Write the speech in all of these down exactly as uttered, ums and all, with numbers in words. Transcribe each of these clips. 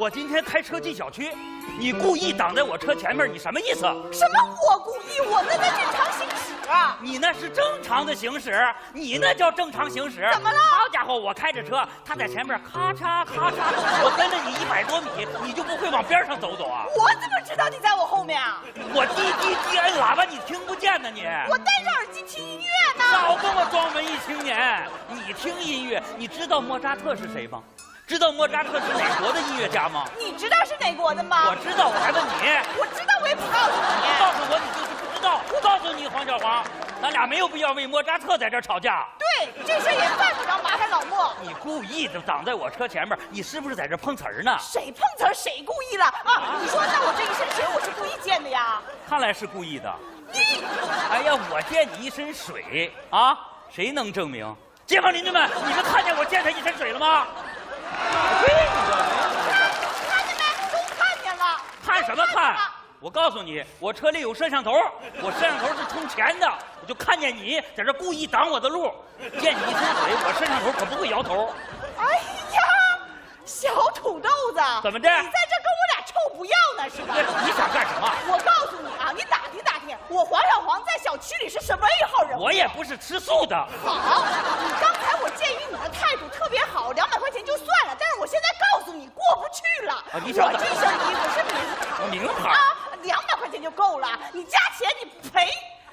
我今天开车进小区，你故意挡在我车前面，你什么意思？ 什么我故意？我那在正常行驶啊！ 你那是正常的行驶，你那叫正常行驶。 怎么了？ 好家伙，我开着车，他在前面咔嚓咔嚓，我跟着你一百多米，你就不会往边上走走啊？ 我怎么知道你在我后面啊？ 我滴滴滴摁喇叭，你听不见呢你？ 我戴着耳机听音乐呢。 少跟我装文艺青年！你听音乐，你知道莫扎特是谁吗？知道莫扎特是哪国的音乐家吗？ 你知道是哪国的吗？ 我知道，我还问你。 我知道，我也不告诉你。 你告诉我，你就是不知道。我告诉你，黄小黄，咱俩没有必要为莫扎特在这儿吵架。 对，这事也犯不着麻烦老莫。 你故意的挡在我车前面，你是不是在这碰瓷儿呢？ 谁碰瓷儿？谁故意了啊？你说，那我这一身水，我是故意溅的呀？ 看来是故意的。 你， 哎呀，我溅你一身水啊，谁能证明？街坊邻居们，你们看见我溅他一身水了吗？ 看见没？都看见了。 看什么看？我告诉你，我车里有摄像头，我摄像头是充钱的，我就看见你在这故意挡我的路，溅你一身水，我摄像头可不会摇头。 哎呀，小土豆子， 怎么的？ 你在这跟我俩臭不要呢是吧？ 你想干什么？ 我告诉你啊，你打听打听，我黄小黄在小区里是什么一号人物？ 我也不是吃素的。 好，你刚才我鉴于你的态度特别好，两百块钱就算了，但是我现在告诉你过不去了。 啊，你想我这身衣服是名牌， 名牌啊，两百块钱就够了，你加钱你赔。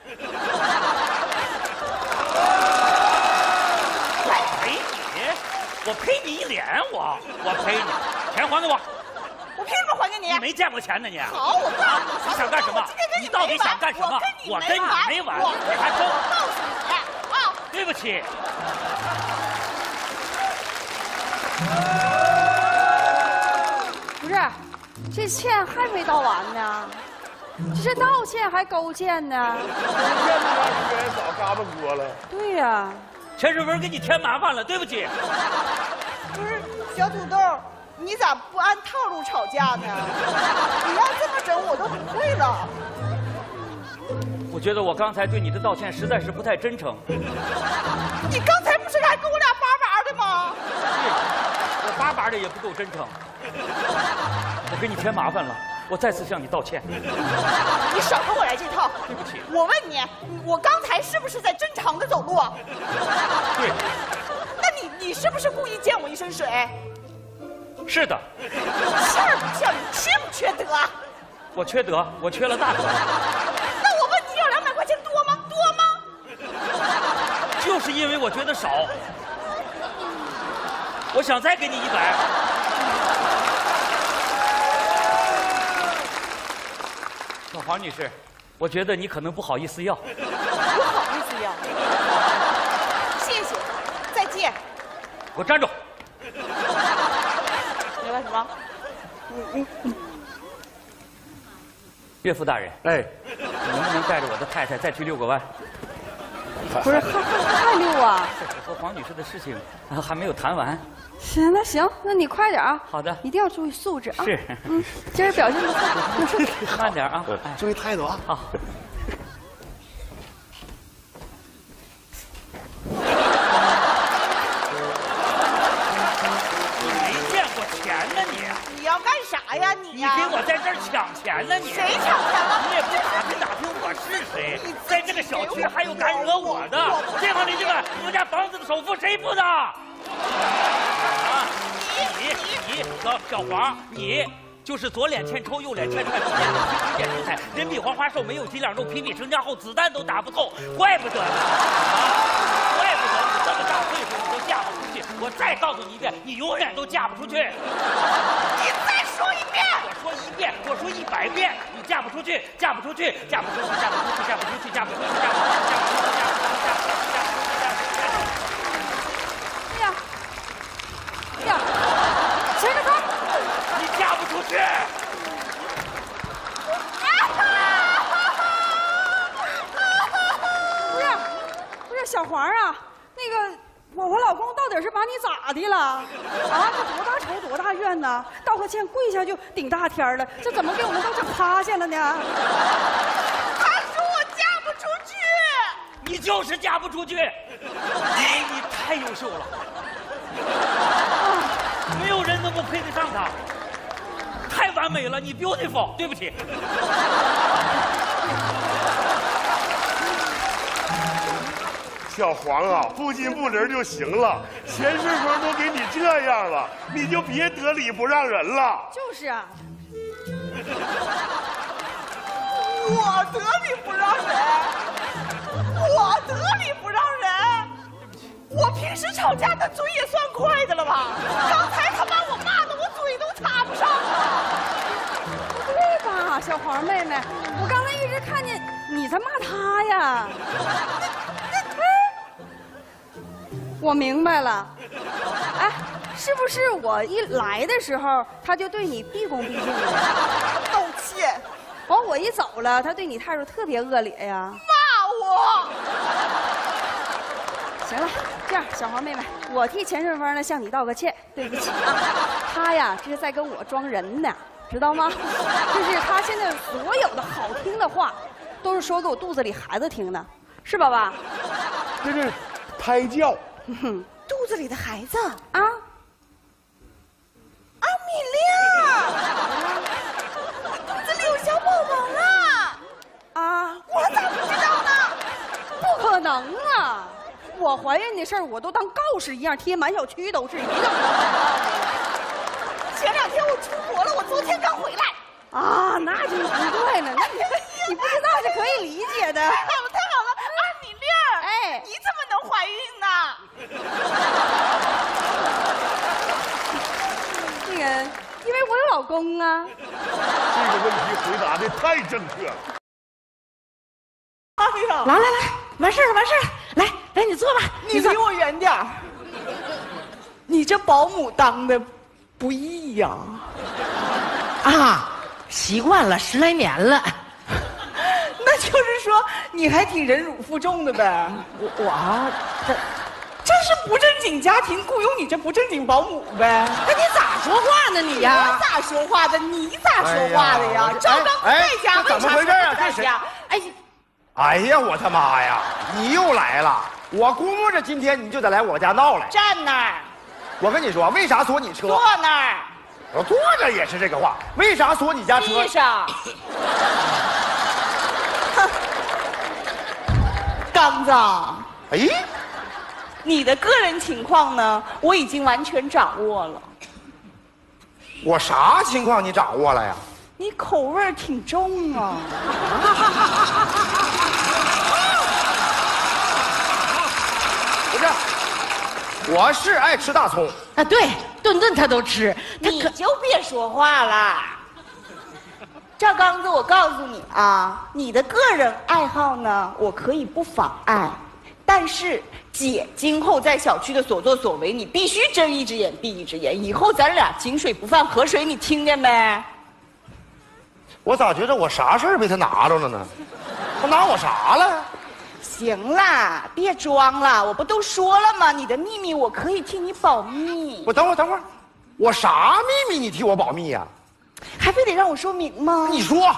我赔你？我赔你一脸，我我赔你，钱还给我。 我凭什么还给你？ 你没见过钱呢你？ 好，我告诉你， 你想干什么？你到底想干什么？我跟你没完， 我还说我告诉你啊！ 对不起。 不是，这歉还没道完呢，这是道歉还勾践呢？ 勾践那段时间早嘎巴锅了。 对呀、啊， 陈水文给你添麻烦了，对不起。 不是小土豆，你咋不按套路吵架呢？你要这么整，我都不会了。 我觉得我刚才对你的道歉实在是不太真诚。 你刚才不是还跟我俩巴巴的吗？ 我巴巴的也不够真诚。我给你添麻烦了，我再次向你道歉。 你少跟我来这套。 对不起。 我问你，我刚才是不是在正常的走路？ 对。 那你你是不是故意溅我一身水？ 是的。 欠不欠？你缺不缺德？ 我缺德，我缺了大德。 那我问你要两百块钱多吗？多吗？ 就是因为我觉得少，我想再给你一百。小黄女士，我觉得你可能不好意思要。 不好意思要。谢谢，再见。 给我站住！ 你干什么？ 嗯嗯。岳父大人， 哎， 你能不能带着我的太太再去遛个弯？ 不是，还还还溜啊？ 我和黄女士的事情啊还没有谈完。 行，那行，那你快点啊！ 好的， 一定要注意素质啊！ 是， 嗯，今儿表现不错， 慢点啊！ 哎，注意态度啊！ 好。你没见过钱呢你？ 你要干啥呀你你呀？ 给我在这儿抢钱呢你？ 谁抢钱了？ 你也不打听打听我是谁？在这个小区还有敢惹我的？街坊邻居们，你们家房子的首付谁付的？啊，你你小小黄，你就是左脸欠抽，右脸欠踹，左脸皮皮脸出彩，人比黄花瘦，没有几两肉，皮皮成家后，子弹都打不透，怪不得呢，啊，怪不得你这么大岁数你都嫁不出去。我再告诉你一遍，你永远都嫁不出去。 你再说一遍。 我说一遍，我说一百遍，你嫁不出去，嫁不出去，嫁不出去，嫁不出去，嫁不出去，嫁不出去，嫁不出去，嫁不出去，嫁不出去，嫁不出去，嫁不出去，嫁不出去。 哎呀，哎呀，谁着他？ 你嫁不出去。 不是，不是小黄啊，那个我我老公到底是把你咋的了？啊，这多大仇多大怨呢？道个歉跪下就顶大天了，这怎么给我们都整趴下了呢？ 他说我嫁不出去。 你就是嫁不出去，因为你太优秀了，没有人能够配得上她。 完美了，你 beautiful， 对不起。 小黄啊，不筋不灵就行了。钱顺风都给你这样了，你就别得理不让人了。 就是啊。 我得理不让人，我得理不让人。我平时吵架的嘴也算快的了吧？刚才他把我骂的，我嘴都插不上了。 不对吧，小黄妹妹？我刚才一直看见你在骂他呀。我明白了，哎，是不是我一来的时候他就对你毕恭毕敬的？ 道歉。 完我一走了，他对你态度特别恶劣呀。 骂我。 行了，这样，小黄妹妹，我替钱顺风呢向你道个歉，对不起啊。他呀，这是在跟我装人呢，知道吗？就是他现在所有的好听的话，都是说给我肚子里孩子听的，是宝宝？ 这是胎教。 肚子里的孩子啊， 阿米亮，肚子里有小宝宝了啊！ 我咋不知道呢？ 不可能啊！我怀孕的事儿我都当告示一样贴满小区都是，你怎么能不知道呢？ 前两天我出国了，我昨天刚回来。 啊，那就不对了，那你你不知道是可以理解的。 太好了，太好了，阿米亮， 哎， 你怎么能怀孕呢？ 那个，因为我有老公啊。 这个问题回答的太正确了。 哎呀， 来来来，完事儿了，完事儿了，来来，你坐吧。 你离我远点儿。你这保姆当的不易呀。 啊，习惯了，十来年了。 那就是说你还挺忍辱负重的呗。 我我这这是不正经家庭雇佣你这不正经保姆呗？ 那你咋说话呢你呀？ 我咋说话的？你咋说话的呀？赵刚不在家，为啥怎么回事啊？ 不在家？ 哎， 哎呀，我他妈呀！你又来了！我估摸着今天你就得来我家闹来。 站那儿， 我跟你说，为啥锁你车？ 坐那儿， 我坐着也是这个话。为啥锁你家车？ 地上。刚子， 哎， 你的个人情况呢？我已经完全掌握了。 我啥情况你掌握了呀？ 你口味儿挺重啊。 不是，我是爱吃大葱。 啊，对，顿顿他都吃，他可你就别说话了。赵刚子，我告诉你啊，你的个人爱好呢，我可以不妨碍，但是姐今后在小区的所作所为，你必须睁一只眼闭一只眼。以后咱俩井水不犯河水，你听见没？ 我咋觉得我啥事儿被他拿着了呢？他拿我啥了？ 行啦，别装了，我不都说了吗？你的秘密我可以替你保密。 我等会儿，等会儿，我啥秘密你替我保密呀？ 还非得让我说明吗？ 你说。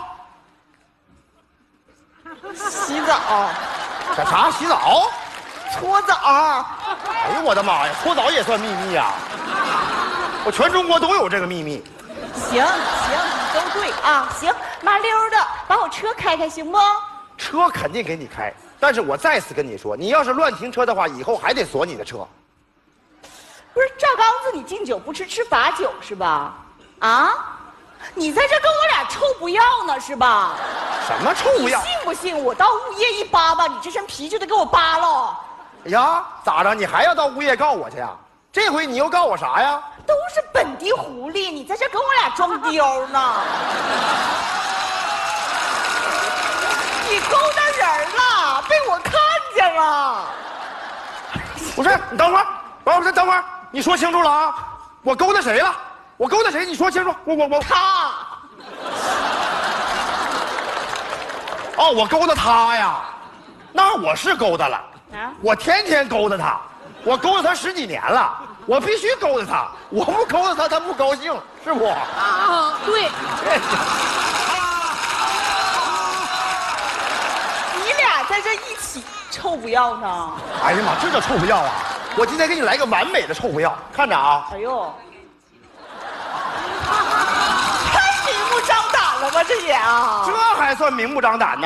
洗澡， 干啥？洗澡？ 搓澡。 哎呦我的妈呀！搓澡也算秘密呀？我全中国都有这个秘密。 行行，你都对啊。行，麻溜的把我车开开行不？ 车肯定给你开，但是我再次跟你说，你要是乱停车的话，以后还得锁你的车。 不是赵刚子，你敬酒不吃吃罚酒是吧？啊？你在这跟我俩臭不要呢是吧？ 什么臭不要？ 信不信我到物业一扒扒，你这身皮就得给我扒了？ 哎呀，咋着？你还要到物业告我去呀？这回你又告我啥呀？ 都是本地狐狸，你在这跟我俩装刁呢？你勾搭人了，被我看见了。 不是，你等会儿，不是，等会儿，你说清楚了啊！我勾搭谁了？我勾搭谁？你说清楚。我我我他。 哦，我勾搭他呀？那我是勾搭了。 啊？ 我天天勾搭他，我勾搭他十几年了，我必须勾搭他。我不勾搭他，他不高兴，是不？ 啊，对。 你俩在这一起臭不要呢？ 哎呀妈，这叫臭不要啊！我今天给你来个完美的臭不要，看着啊！ 哎呦，太明这也啊？ 这还算明目张胆呢？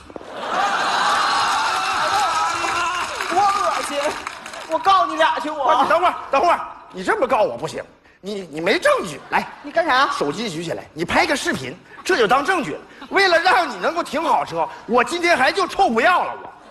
我恶心，我告你俩去！我你等会儿，等会儿，你这么告我不行，你你没证据。来， 你干啥？ 手机举起来，你拍个视频，这就当证据了。为了让你能够停好车，我今天还就臭不要了我。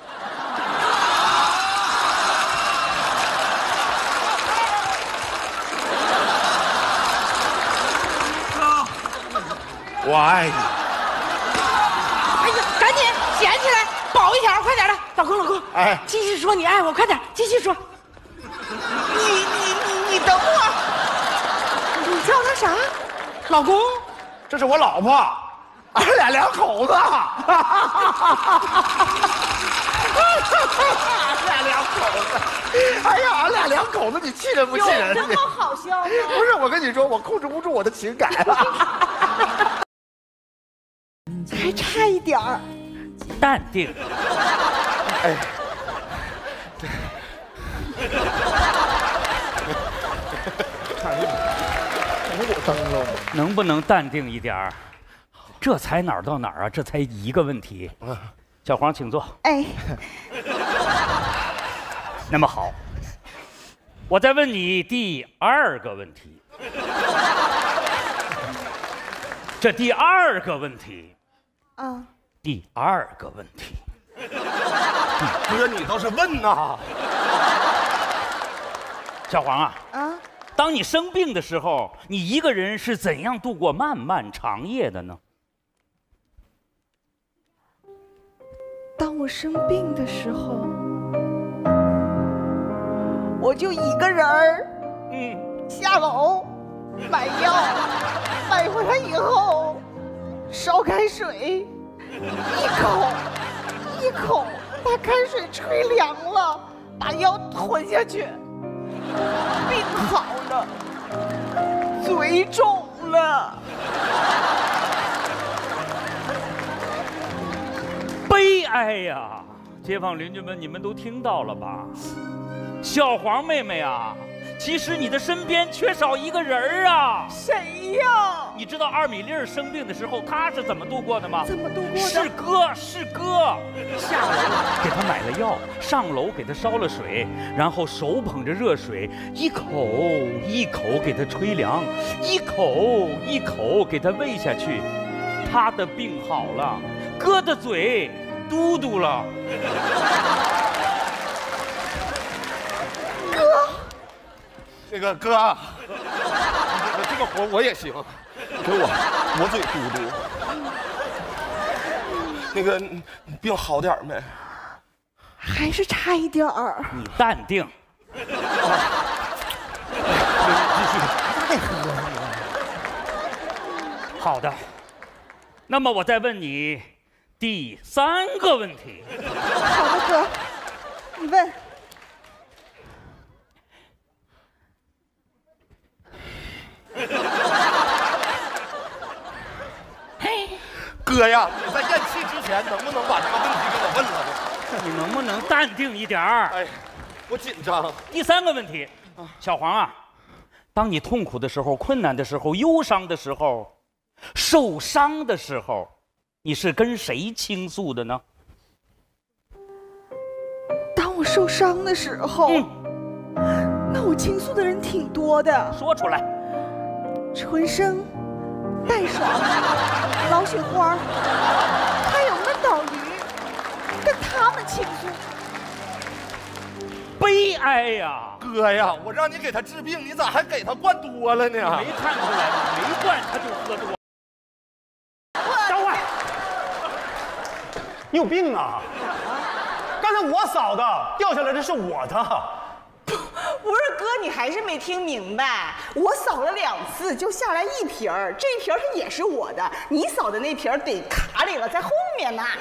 我爱你。 哎呀，赶紧捡起来，抱一下，快点的，老公老公， 哎， 继续说你爱我，快点，继续说。 你你你你等会儿，你叫他啥？ 老公， 这是我老婆，俺俩两口子。俺俩两口子，哎呀，俺俩两口子，你气人不气人？ 有这么好笑吗？ 不是，我跟你说，我控制不住我的情感。 还差一点儿。 淡定。 哎， 能不能淡定一点儿？这才哪儿到哪儿啊？这才一个问题。小黄，请坐。 哎， 那么好，我再问你第二个问题。这第二个问题， 啊， 第二个问题， 哥，你倒是问呐！ 小黄啊， 啊， 当你生病的时候，你一个人是怎样度过漫漫长夜的呢？ 当我生病的时候，我就一个人儿， 嗯， 下楼买药，买回来以后烧开水，一口一口把开水吹凉了，把药吞下去，病好了，嘴肿了。 悲哀呀！街坊邻居们，你们都听到了吧？小黄妹妹啊，其实你的身边缺少一个人儿啊。 谁呀？ 你知道二米粒儿生病的时候他是怎么度过的吗？ 怎么度过的？ 是哥，是哥，下楼给他买了药，上楼给他烧了水，然后手捧着热水，一口一口给他吹凉，一口一口给他喂下去，他的病好了，哥的嘴嘟嘟了。 哥， 那个哥，这个活我也行，给我我嘴嘟嘟。那个病好点没？ 还是差一点儿。 你淡定。好的，那么我再问你第三个问题。 好的，哥，你问。 哥呀，你在咽气之前能不能把这个问题给我问了？ 你能不能淡定一点儿？ 哎，我紧张。 第三个问题，小黄啊，当你痛苦的时候、困难的时候、忧伤的时候、受伤的时候，你是跟谁倾诉的呢？ 当我受伤的时候， 嗯， 那我倾诉的人挺多的， 说出来。 纯生、戴爽、老雪花，还有闷倒驴，跟他们倾诉。 悲哀呀！ 哥呀，我让你给他治病，你咋还给他灌多了呢？ 没看出来吗？没灌他就喝多。等会儿， 你有病啊！刚才我扫的，掉下来的是我的。 不是哥，你还是没听明白。我扫了两次，就下来一瓶儿，这一瓶儿也是我的。你扫的那瓶儿得卡里了，在后面呢。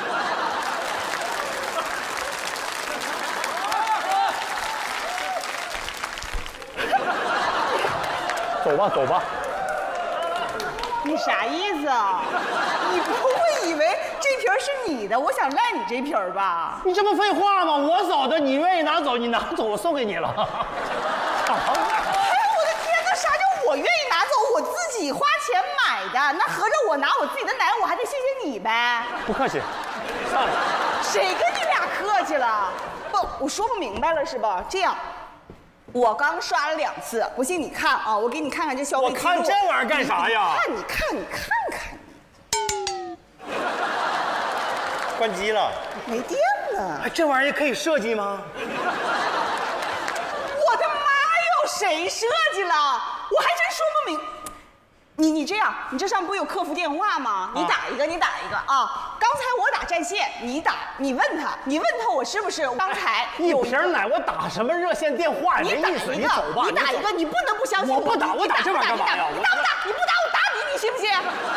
走吧，走吧。 你啥意思啊？你不会以为这瓶儿是你的，我想赖你这瓶儿吧？ 你这不废话吗？我扫的，你愿意拿走，你拿走，我送给你了。 哎呀，我的天哪！啥叫我愿意拿走？我自己花钱买的，那合着我拿我自己的奶，我还得谢谢你呗？ 不客气，算了。 谁跟你俩客气了？不，我说不明白了是吧？这样，我刚刷了两次，不信你看啊，我给你看看这消费记录。 我看这玩意儿干啥呀？ 看，你看，你看看。 关机了， 没电了。 哎，这玩意儿可以设计吗？ 我的妈哟，谁设计了？我还真说不明。你你这样，你这上面不有客服电话吗？你打一个，你打一个啊！刚才我打占线，你打，你问他，你问他我是不是刚才一瓶奶，我打什么热线电话也没意思。你走吧， 你打一个，你不能不相信我。我不打，我打这玩意儿干嘛呀？ 你打不打？你不打我打你，你信不信？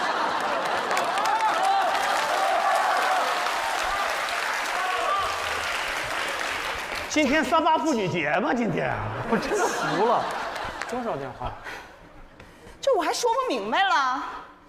今天三八妇女节吗？今天我真服了。多少电话？ 这我还说不明白了。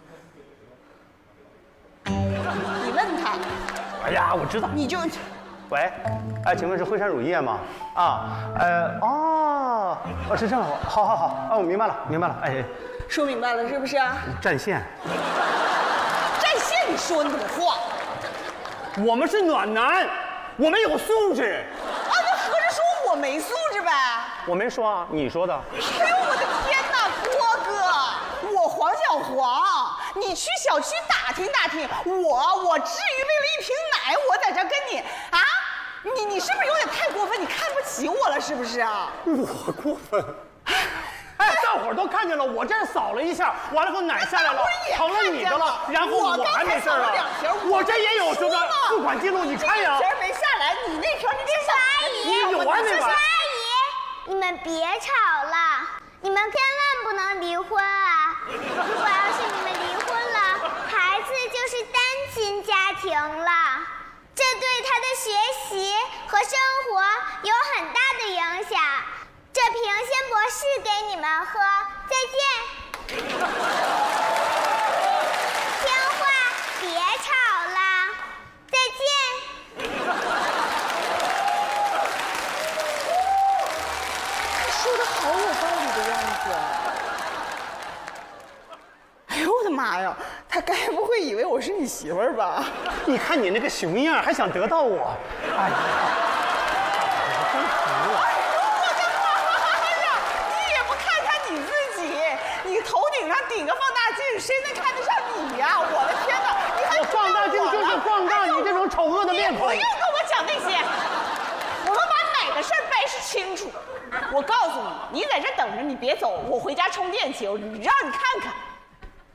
你问他。 哎呀，我知道。 你就。 喂，哎，请问是惠山乳业吗？啊，呃，哦，哦，是这样，好好好，哦，我明白了，明白了，哎， 说明白了是不是？ 占线。 占线，你说你怎么话？ 我们是暖男，我们有素质。 啊，那合着说我没素质呗？ 我没说啊，你说的。 哎呦，我的天哪，郭哥，我黄小黄，你去小区打听打听，我我至于为了一瓶奶，我在这跟你啊？你你是不是有点太过分？你看不起我了是不是啊？ 我过分？哎，大伙儿都看见了，我这儿扫了一下，完了后奶下来了，成了你的了，然后我还没事了。我这也有这个付款记录，你看呀。 这瓶没下来，你那瓶你得叔叔阿姨， 你有完没完？ 叔叔阿姨，你们别吵了，你们千万不能离婚啊！如果要是你们离婚了，孩子就是单亲家庭了，这对他的学习和生活有很大的影响。这瓶鲜博士给你们喝，再见。听话，别吵了，再见。 说的好有道理的样子。哎呦我的妈呀，他该不会以为我是你媳妇儿吧？ 你看你那个熊样，还想得到我？哎呀，我真服了。 你头顶上顶个放大镜，谁能看得上你呀？我的天哪！你还我放大镜就是放大你这种丑恶的面孔。 不用跟我讲那些，我们把奶的事儿掰扯清楚。我告诉你，你在这等着，你别走，我回家充电去，我让你看看。